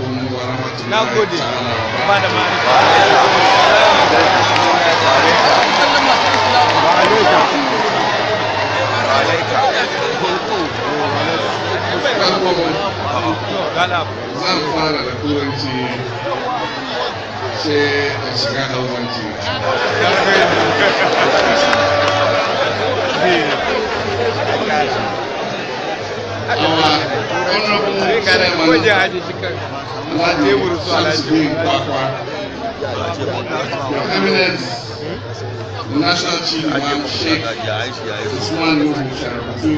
alaikum wa rahmatullahi Na gode. Ba da zan fara da turanci sai a shiga hausanci. Honorable Chairman Samsudeen Kwakwa, Your Eminence, the National Chief Imam Sheikh Usman Nuhu Sharafutu,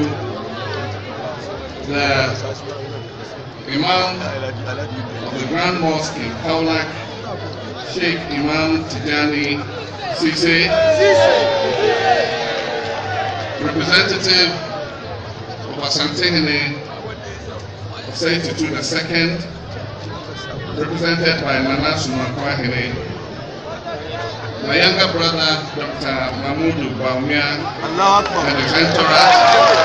the Imam of the Grand Mosque in Kaulak, Sheikh Imam Tijani Sise, representative of Asantehene of Saitutu II, represented by Nana Sumakwahene, my younger brother, Dr. Mahmoud Baumia, and his entourage,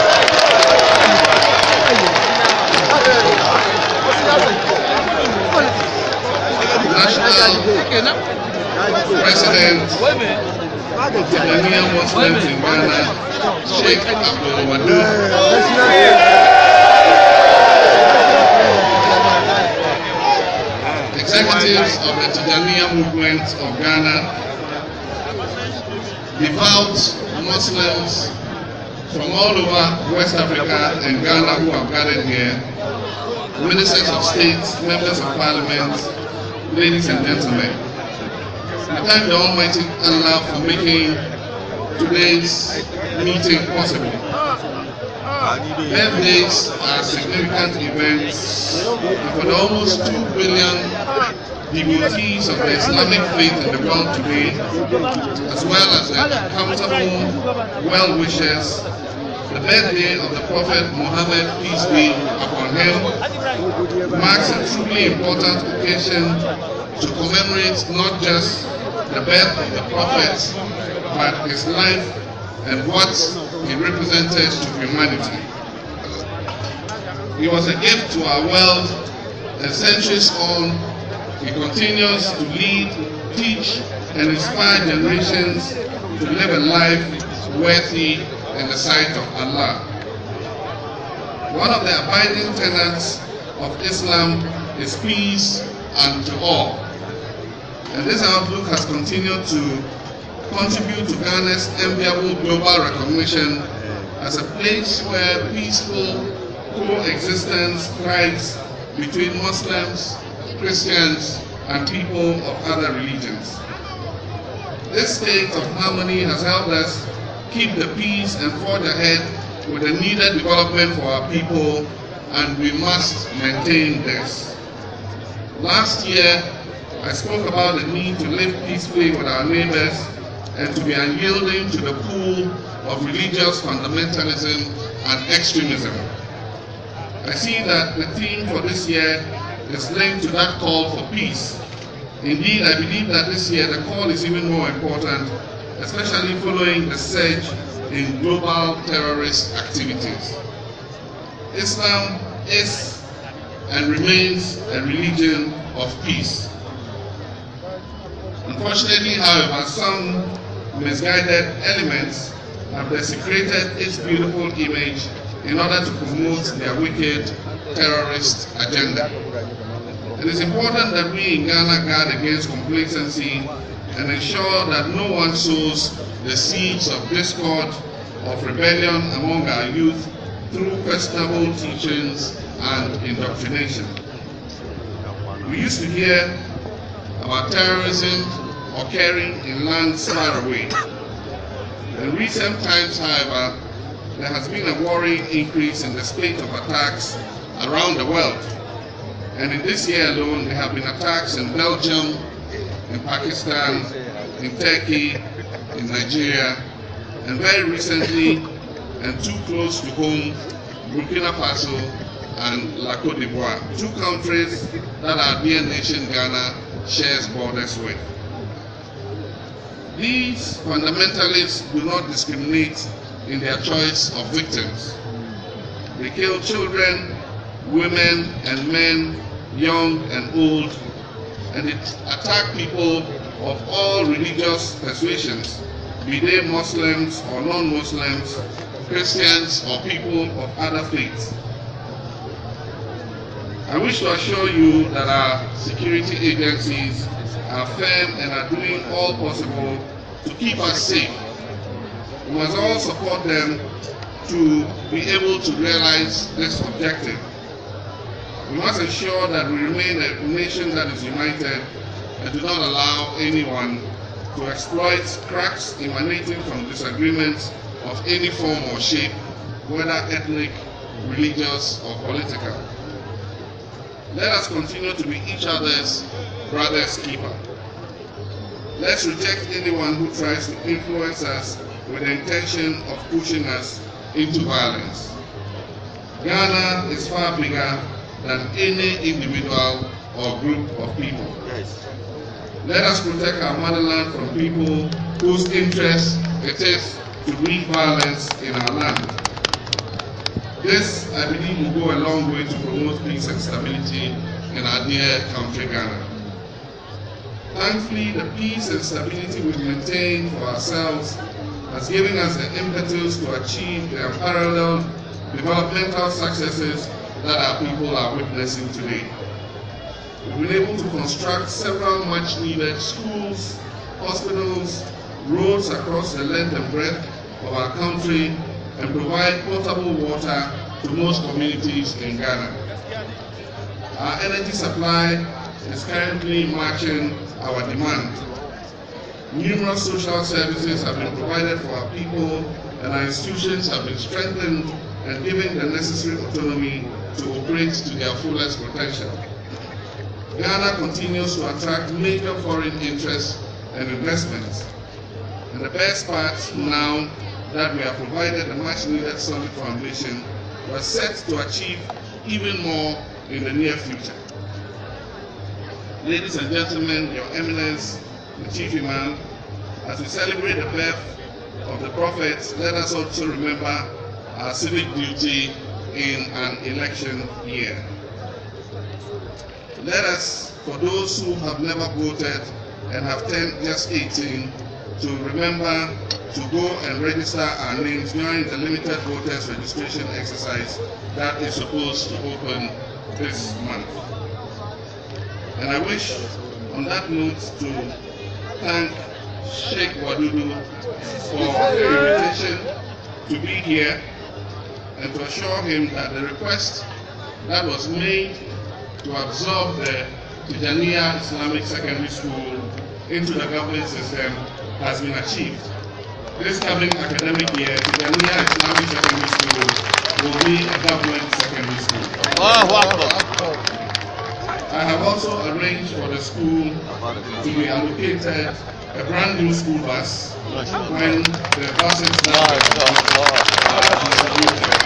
National President of the Ghanaian Muslims in Ghana, Sheikh Abdul Wadud, executives of the Tijaniya movement of Ghana, devout Muslims from all over West Africa and Ghana who have gathered here, ministers of state, members of parliament, ladies and gentlemen. We thank the Almighty Allah for making today's meeting possible. Birthdays are significant events for the almost 2 billion devotees of the Islamic faith in the world today, as well as the accountable well-wishers. The birthday of the Prophet Muhammad, peace be upon him, marks a truly important occasion to commemorate not just the birth of the Prophet, but his life and what he represented to humanity. He was a gift to our world, and centuries on, he continues to lead, teach, and inspire generations to live a life worthy in the sight of Allah. One of the abiding tenets of Islam is peace unto all. And this outlook has continued to contribute to Ghana's enviable global recognition as a place where peaceful coexistence thrives between Muslims, Christians, and people of other religions. This state of harmony has helped us keep the peace and forge ahead with the needed development for our people, and we must maintain this. Last year, I spoke about the need to live peacefully with our neighbors and to be unyielding to the pull of religious fundamentalism and extremism. I see that the theme for this year is linked to that call for peace. Indeed, I believe that this year the call is even more important, especially following the surge in global terrorist activities. Islam is and remains a religion of peace. Unfortunately, however, some misguided elements have desecrated its beautiful image in order to promote their wicked terrorist agenda. It is important that we in Ghana guard against complacency and ensure that no one sows the seeds of discord, of rebellion among our youth through questionable teachings and indoctrination. We used to hear about terrorism occurring in lands far away. In recent times, however, there has been a worrying increase in the spate of attacks around the world. And in this year alone, there have been attacks in Belgium, in Pakistan, in Turkey, in Nigeria, and very recently, and too close to home, Burkina Faso and La Côte d'Ivoire, 2 countries that our dear nation Ghana shares borders with. These fundamentalists do not discriminate in their choice of victims. They kill children, women, and men young and old, and it attacked people of all religious persuasions, be they Muslims or non-Muslims, Christians or people of other faiths. I wish to assure you that our security agencies are firm and are doing all possible to keep us safe. We must all support them to be able to realize this objective. We must ensure that we remain a nation that is united and do not allow anyone to exploit cracks emanating from disagreements of any form or shape, whether ethnic, religious, or political. Let us continue to be each other's brother's keeper. Let's reject anyone who tries to influence us with the intention of pushing us into violence. Ghana is far bigger than any individual or group of people. Let us protect our motherland from people whose interest it is to breed violence in our land. This, I believe, will go a long way to promote peace and stability in our dear country, Ghana. Thankfully, the peace and stability we've maintained for ourselves has given us the impetus to achieve the unparalleled developmental successes that our people are witnessing today. We've been able to construct several much-needed schools, hospitals, roads across the length and breadth of our country, and provide potable water to most communities in Ghana. Our energy supply is currently matching our demand. Numerous social services have been provided for our people, and our institutions have been strengthened and given the necessary autonomy to operate to their fullest potential. Ghana continues to attract major foreign interests and investments. And the best part now that we have provided a much-needed solid foundation, we are set to achieve even more in the near future. Ladies and gentlemen, Your Eminence, the Chief Imam, as we celebrate the birth of the Prophet, let us also remember our civic duty in an election year. Let us, for those who have never voted and have turned just 18, to remember to go and register our names during the limited voters registration exercise that is supposed to open this month. And I wish, on that note, to thank Sheikh Wadudu for the invitation to be here and to assure him that the request that was made to absorb the Tijaniya Islamic Secondary School into the government system has been achieved. This coming academic year, Tijaniya Islamic Secondary School will be a government secondary school. I have also arranged for the school to be allocated a brand new school bus when the buses are distributed.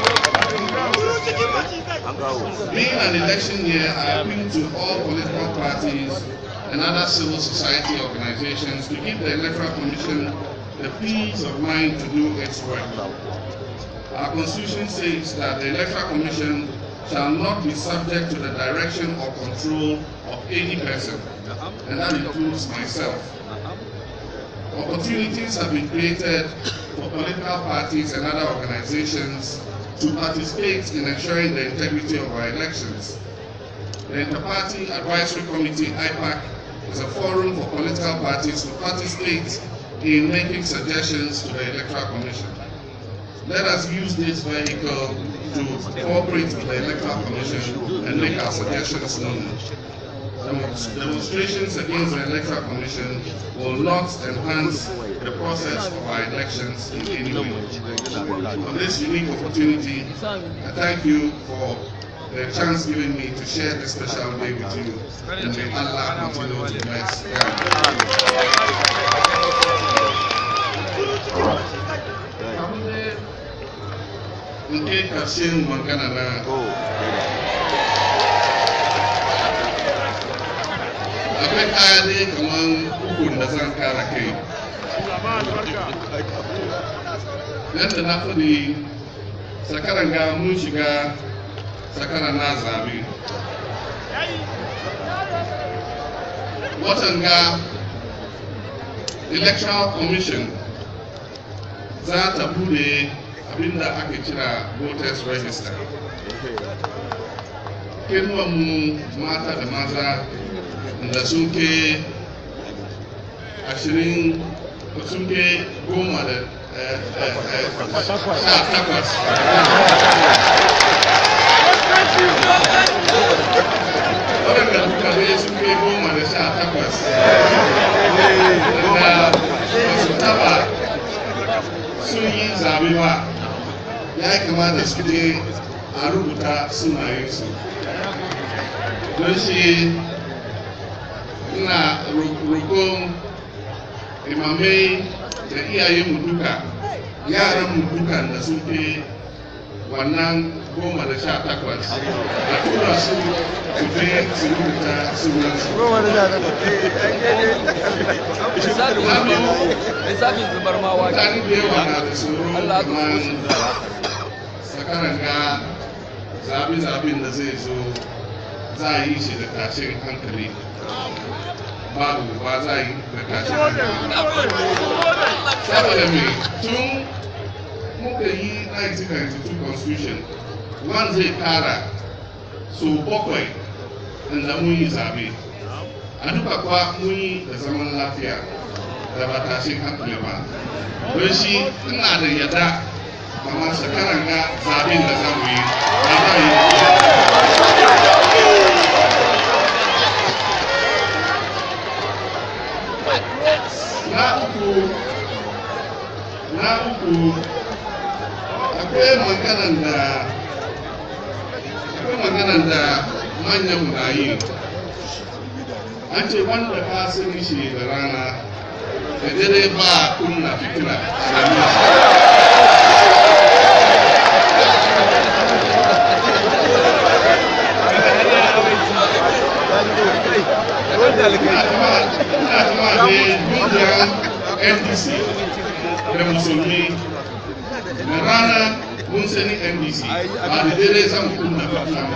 Being an election year, I appeal to all political parties and other civil society organizations to give the Electoral Commission the peace of mind to do its work. Our Constitution states that the Electoral Commission shall not be subject to the direction or control of any person, and that includes myself. Opportunities have been created for political parties and other organizations to participate in ensuring the integrity of our elections. The Inter-Party Advisory Committee, IPAC, is a forum for political parties to participate in making suggestions to the Electoral Commission. Let us use this vehicle to cooperate with the Electoral Commission and make our suggestions known. Demonstrations against the Electoral Commission will not enhance the process of our elections in any way. For this unique opportunity, I thank you for the chance given me to share this special day with you, and may Allah continue to bless Nke kashin magana na akwai kaya dai kaman ukun da zan kara kai. Yadda na faɗi sakaran ga mun shiga sakaran na zabe. watan ga electoral commission za ta bude abinda ake kira voters register. Kenuwanmu mata da maza da sun ke 10 sun ke 10 takwas. Waɗanda suka zai sun kai 18 da su taba sun yi zaɓe ba, ya kamata su je a rubuta sunayensu. Don shi ina roƙon imamai da iyayenmu duka, yaranmu duka da sun fi wannan 18 a tura su je su rubuta sunansu. Mutane da yawa na da tsoro kamar sakaran ga zaɓe-zaɓen da zai zo za a yi shi da tashin hankali. Babu ba za a yi da tashin hankali. Saboda mai tun muka yi 1992 constitution, wan zai kara so 7 da mun yi zaɓe. A duka kwa mun yi da zaman lafiya da ba tashin hankali ba. Don shi ina da yadda kamar shekaran ga zaɓen da za mu yi ba za a yi. Na uku akwai maganan da manyan na yi. An ce wanda ka sani shi da rana da dare ba kunna fitila NDC da musulmi da rana mun sani NDC ba da dare zan kunna fitila.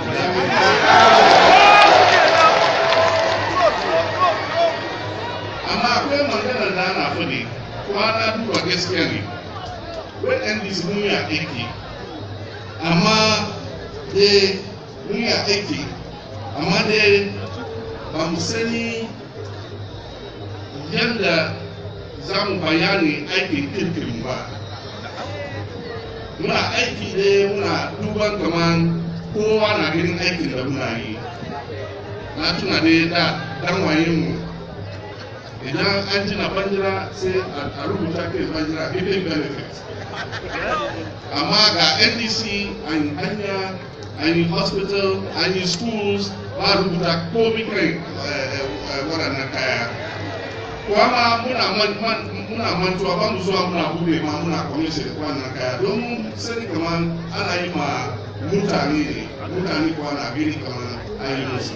Amma akwai magana da ana faɗi kwana duba gaskiya ne. Wai NDC mun yi aiki, amma dai mun yi aiki, amma dai ba mu sani yadda za mu bayani aikin kirkirin ba. Muna aiki dai muna duban kaman kowa na ganin aikin da muna yi. Na tuna dai da danwayenmu idan an jina banjira sai a rubuta kai banjira hidden benefit. Amma ga NDC an yi hanya, an yi hospital, an yi schools, ba rubuta komi kai waɗannan kaya. Kuma muna mantuwa ba mu zuwa muna bude ma muna kwamishin da wannan kaya don sani kamar ana yi ma mutane kuwa na gini kamar an yi musu.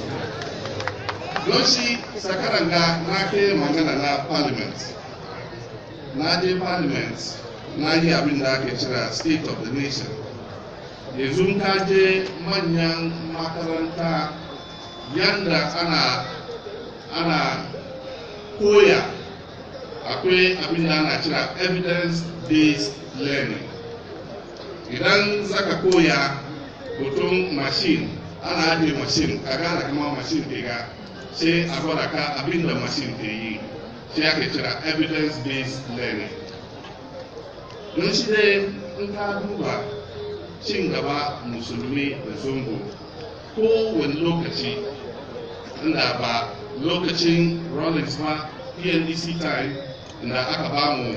Don shi sakaran ga na ke magana na parliament. Na je parliament na yi abin da ake cira state of the nation. Yanzu ka je manyan makaranta yanda ana koya, akwai abin da ana cira evidence-based learning. Idan zaka koya hoton machine, ana ajiye machine ka gane kama machine ke ga, sai a gwada ka abin da machine ke yi, sai ake cira evidence-based learning. Don shi dai in ka duba cin gaba musulmi da zongo kowane lokaci, inda ba lokacin Rollins ma PNDC time da aka ba mu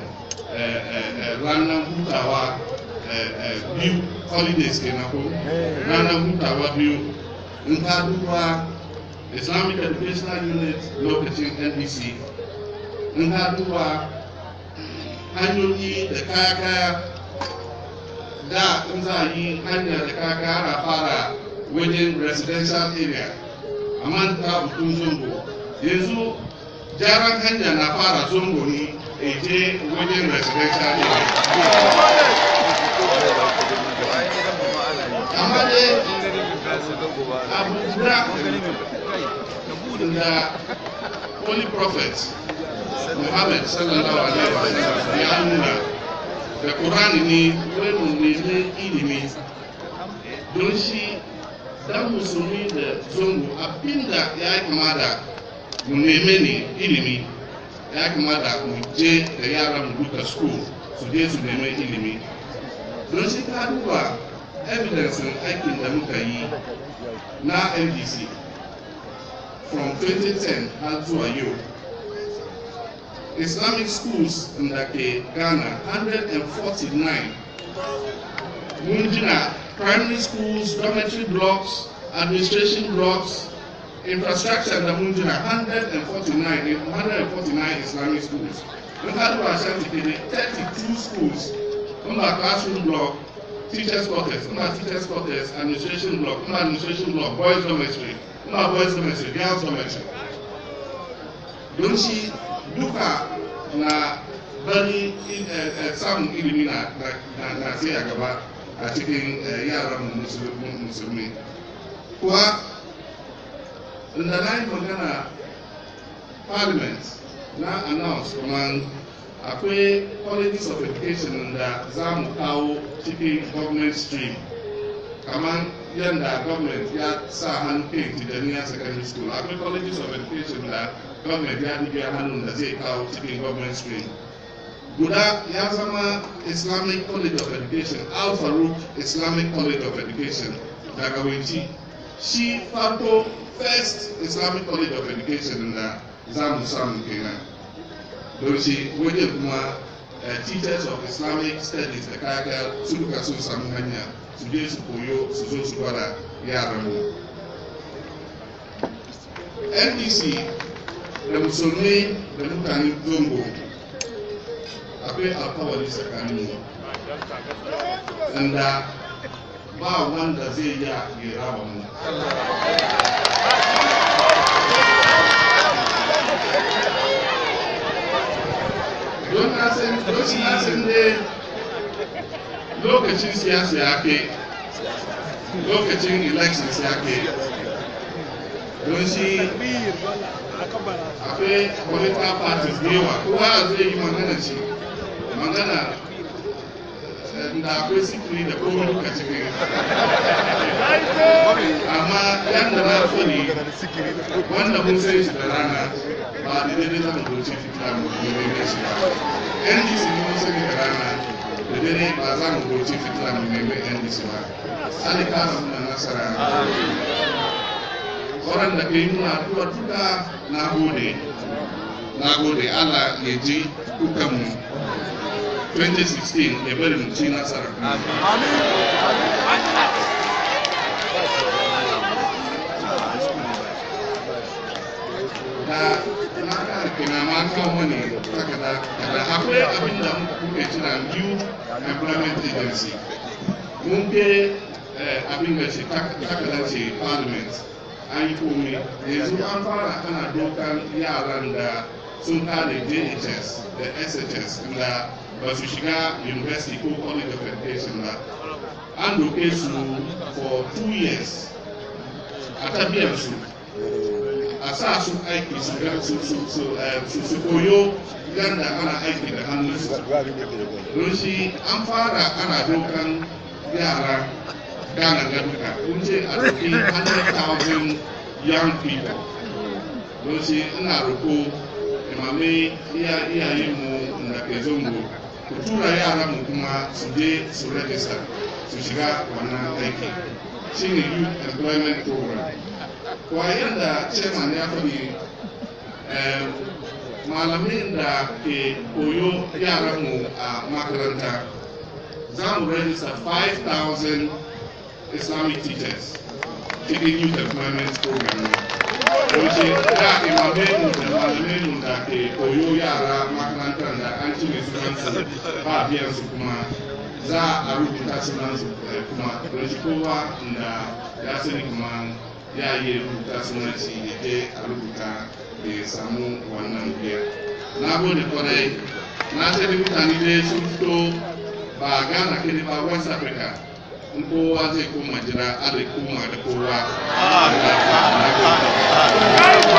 ranar hutawa biyu, holidays ke ko ranar hutawa biyu. In ka duba Islamic Educational Unit lokacin NDC, in ka duba hanyoyi da kaya da in za a yi hanya da kaya ana fara wajen residential area, amma ta butun zongo. Yanzu jaran hanya na fara zongo ne a je wajen residential area. Amma dai abu guda da Holy Prophet Muhammad sallallahu alaihi wasallam ya nuna da Qur'ani ne wai mu nemi ilimi don shi dan musulmi da zongo abinda ya kamata mu neme ne ilimi ya kamata mu je da yaran mu duka school su je su neme ilimi don shi ka duba evidence aikin da muka yi na NDC from 2010 har zuwa yau Islamic schools da ke Ghana 149 mun gina primary schools, dormitory blocks, administration blocks, infrastructure da mun gina 149 Islamic schools. Mun haɗu a Shantikene 32 schools, kuma classroom block, teachers quarters, administration block, boys dormitory, boys dormitory, girls dormitory. Don shi duka na bari samun ilimi na sai a gaba a cikin yaran musulmi. Kuwa da na yi magana parliament na announce kuma akwai colleges of education da za mu kawo cikin government stream kamar yadda government ya sa hannu kai Tijjaniya secondary school akwai colleges of education da government ya dubiya hannun da zai kawo cikin government stream guda ya zama Islamic College of Education Al Farouk Islamic College of Education daga Winci shi farko first Islamic College of Education da za mu samu kenan don shi wajen kuma teachers of Islamic Studies da kaya su duka sun samu hanya su je su koyo su zo su gwada yaran mu NDC da musulmi da mutanen zongo akwai alkawari tsakanin mu inda ba wanda zai ya raba mu don na san dai lokacin siyasa ya ke lokacin elections ya ke don shi akwai political parties da yawa kowa zai yi magana da akwai sikiri da kowa duka cikin amma yadda na fari wanda mun sai shi da rana ba da daidai zama doci fitila mu neme shi ba NDC mun sani da rana da dare ba za mu doci fitila mu neme NDC ba sani kara muna nasara waɗanda ke yi muna addu'a duka na gode Allah ya ji kukanmu 2016 ya bari mu ci nasara da na kara kina ma kan wani kada akwai abin da muke kira new employment agency mun ke abin da ce takardar ce parliament an yi komai yanzu an fara ana dokan yaran da sun kare JHS da SHS da ba su shiga university ko college of education ba an doke su for 2 years a tabiyar su a sa su aiki su koyo yadda ana aiki da hannunsu don shi an fara ana dokan yara Ghana Gaduka kun ce a doki 100,000 young people don shi ina roko imamai iyayenmu da ke zongo ku tura yara mu kuma su je su register su shiga wannan aiki shine youth employment program kuwa yadda chairman ya faɗi malamin da ke koyo yaranmu a makaranta za mu register 5,000 Islamic teachers cikin youth employment program ne wace da imamenu da malamenu da ke koyo yara makarantar da an cire sunansu ba biyan su kuma za a rubuta sunansu kuma don shi kowa da ya sani kuma ya yi rubuta sunansu ya je a rubuta da ya samu wannan biyar na gode kwarai na sani mutane dai sun fito ba Ghana kiri ba West Africa in kowa zai koma jira an koma da kowa.